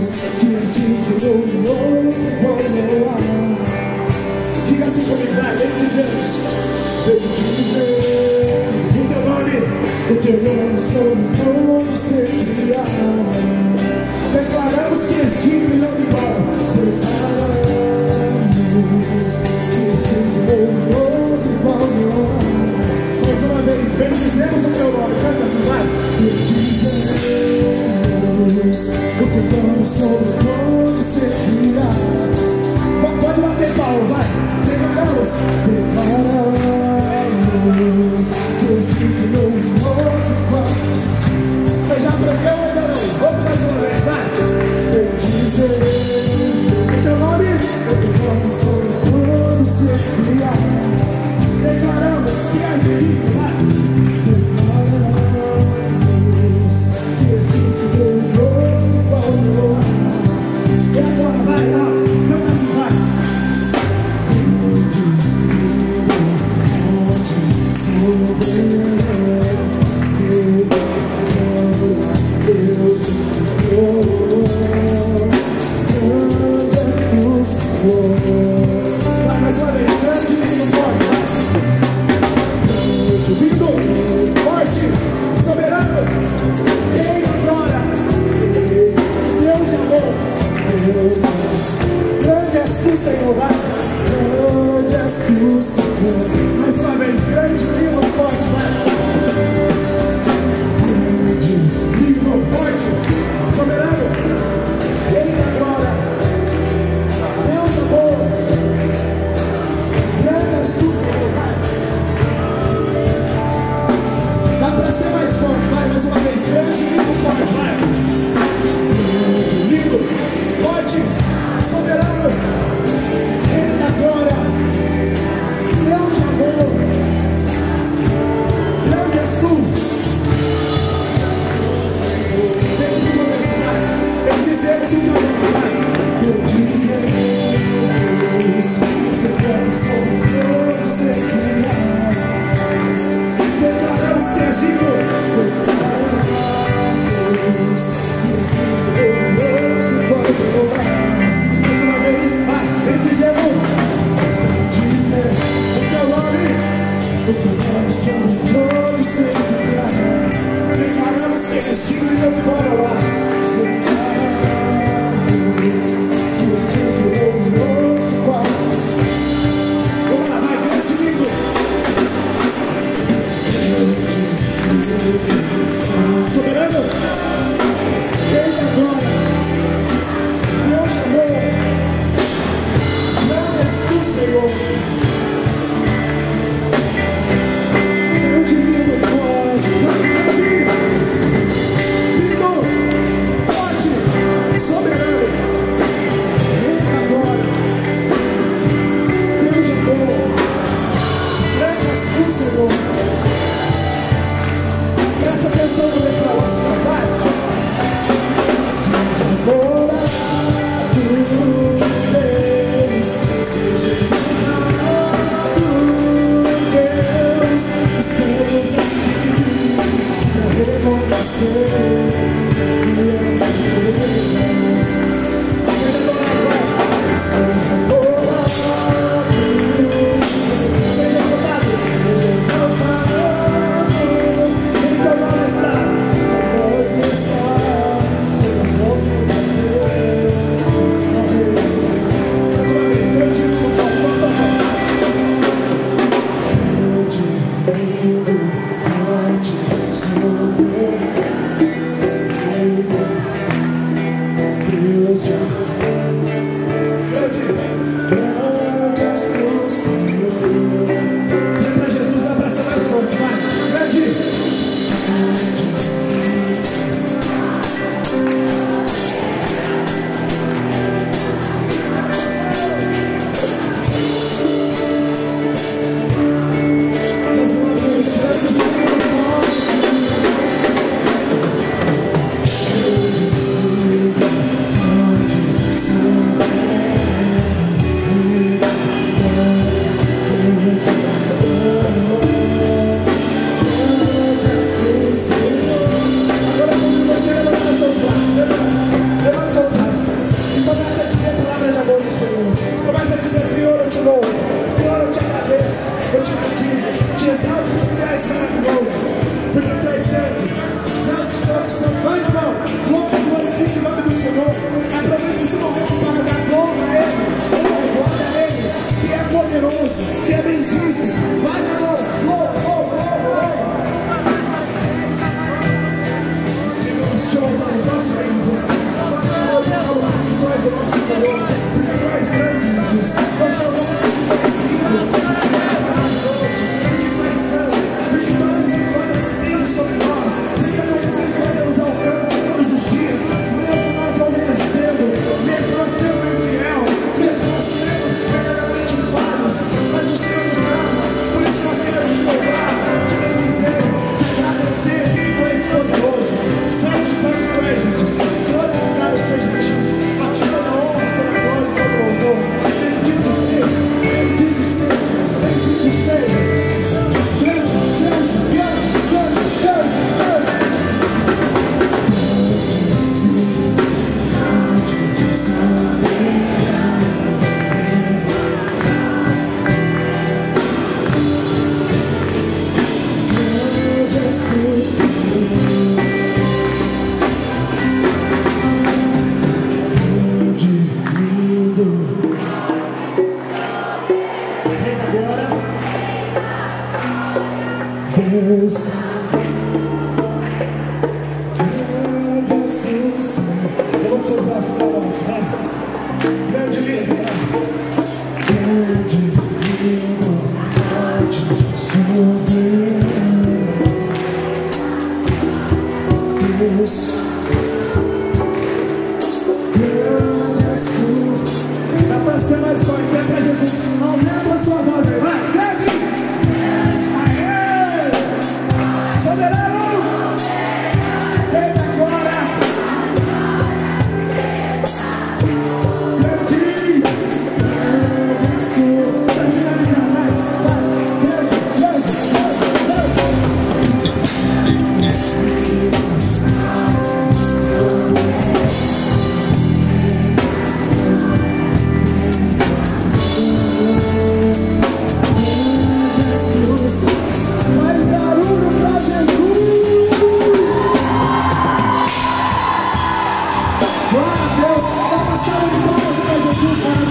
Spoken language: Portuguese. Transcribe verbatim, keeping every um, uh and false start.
que és digno, oh, oh, oh. Diga assim comigo, vai, vem dizemos, vem dizer o teu nome, o teu nome sobre todo sempre há. Declaramos que és digno e não igual. Declaramos que és digno e não igual. Mais uma vez, vem dizemos o teu nome, canta assim, vai. Vem dizemos o teu nome sobre todo sempre há. Pode bater palma, vai. Declaramos, declaramos que és digno e não igual. Você já aprendeu ainda não? Vamos mais uma vez, vai. Eu dizer o teu nome, o teu nome sobre todo ser criado. Declaramos que és digno, vai. Declaramos que és digno e igual. E agora, vai, não, não assim, vai. Vai mais uma vez, grande e forte, vai. Lindo, forte, soberano, Rei da glória, Deus de amor, grande és tu, Senhor, vai. Grande és tu, Senhor. Mais uma vez, grande, lindo, forte, vai. Grande, lindo, forte, soberano, Rei da glória, Deus de amor, grande és tu, Senhor, vai. Dá pra ser mais forte, vai, mais uma vez, grande, lindo, forte, vai. Grande, lindo, forte, soberano, Rei da glória, Deus de amor, grande és tu. Deixa eu começar, eu dizer isso que eu não vai. Eu dizer isso, eu quero sobre você criar. Declaramos que és digno, declaramos que és digno, pode louvar. Mais uma vez, vai, vem dizemos, dizer o teu nome, o teu nome sobre todo ser criado. Declaramos que és digno e não te bora lá. Declaramos que és digno e não igual. Vamos lá, vai, grande lindo. Soberano, Rei da glória, Deus de amor, grande és tu, Senhor. Grande, lindo, forte, grande, lindo, forte, soberano, Rei da glória, Deus de amor, grande és tu, Senhor. Presta atenção no declaração, vai. Seja adorado, Deus, seja exaltado, Deus, estamos aqui para reconhecer que é a beleza. Seja adorado, seja adorado, seja exaltado. Glória a Deus, dá uma salva de palmas para Jesus.